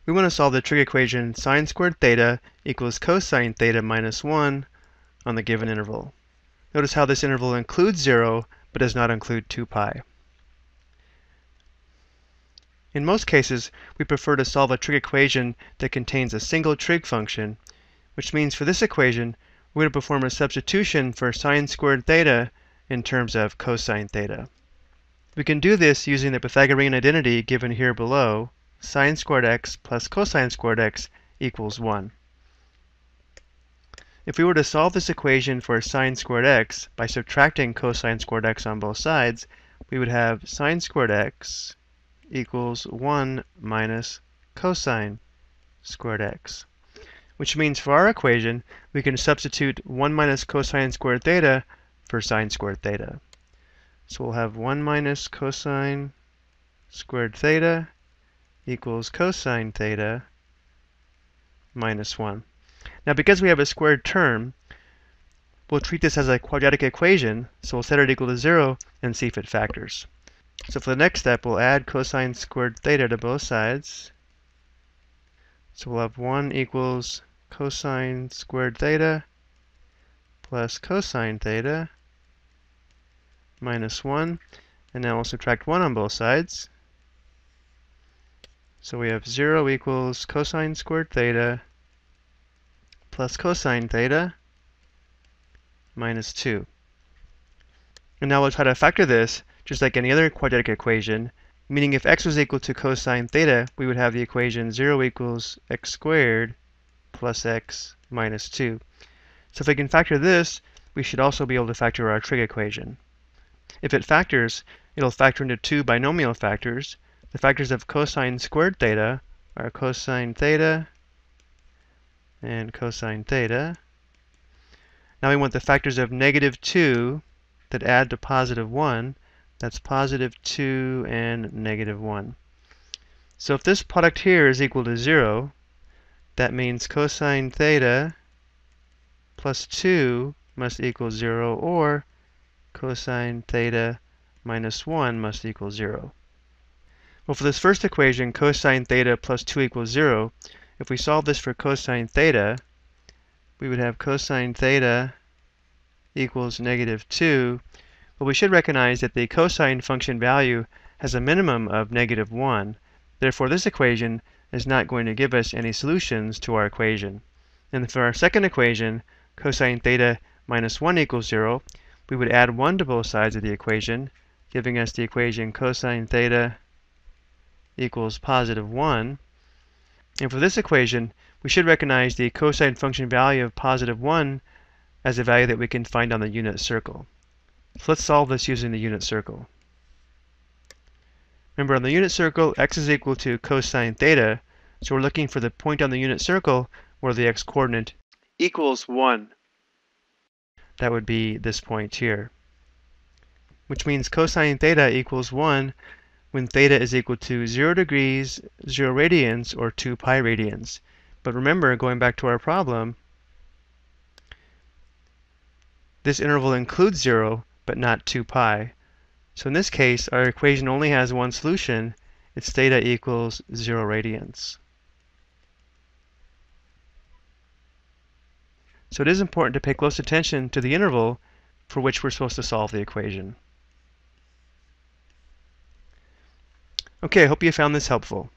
We want to solve the trig equation sine squared theta equals cosine theta minus 1 on the given interval. Notice how this interval includes 0 but does not include 2 pi. In most cases, we prefer to solve a trig equation that contains a single trig function, which means for this equation, we're going to perform a substitution for sine squared theta in terms of cosine theta. We can do this using the Pythagorean identity given here below, sine squared x plus cosine squared x equals 1. If we were to solve this equation for sine squared x by subtracting cosine squared x on both sides, we would have sine squared x equals 1 minus cosine squared x, which means for our equation, we can substitute 1 minus cosine squared theta for sine squared theta. So we'll have 1 minus cosine squared theta equals cosine theta minus 1. Now because we have a squared term, we'll treat this as a quadratic equation, so we'll set it equal to 0 and see if it factors. So for the next step, we'll add cosine squared theta to both sides. So we'll have 1 equals cosine squared theta plus cosine theta minus 1. And now we'll subtract 1 on both sides. So we have 0 equals cosine squared theta plus cosine theta minus 2. And now we'll try to factor this just like any other quadratic equation, meaning if x was equal to cosine theta, we would have the equation 0 equals x squared plus x minus 2. So if we can factor this, we should also be able to factor our trig equation. If it factors, it'll factor into two binomial factors. The factors of cosine squared theta are cosine theta and cosine theta. Now we want the factors of negative 2 that add to positive 1. That's positive 2 and negative 1. So if this product here is equal to 0, that means cosine theta plus 2 must equal 0, or cosine theta minus 1 must equal 0. Well, for this first equation, cosine theta plus 2 equals 0, if we solve this for cosine theta, we would have cosine theta equals negative 2. But we should recognize that the cosine function value has a minimum of negative 1. Therefore, this equation is not going to give us any solutions to our equation. And for our second equation, cosine theta minus 1 equals 0, we would add 1 to both sides of the equation, giving us the equation cosine theta equals positive 1. And for this equation, we should recognize the cosine function value of positive 1 as a value that we can find on the unit circle. So let's solve this using the unit circle. Remember, on the unit circle, x is equal to cosine theta, so we're looking for the point on the unit circle where the x-coordinate equals 1. That would be this point here, which means cosine theta equals 1 when theta is equal to 0 degrees, 0 radians, or 2 pi radians. But remember, going back to our problem, this interval includes 0, but not 2 pi. So in this case, our equation only has one solution. It's theta equals 0 radians. So it is important to pay close attention to the interval for which we're supposed to solve the equation. Okay, I hope you found this helpful.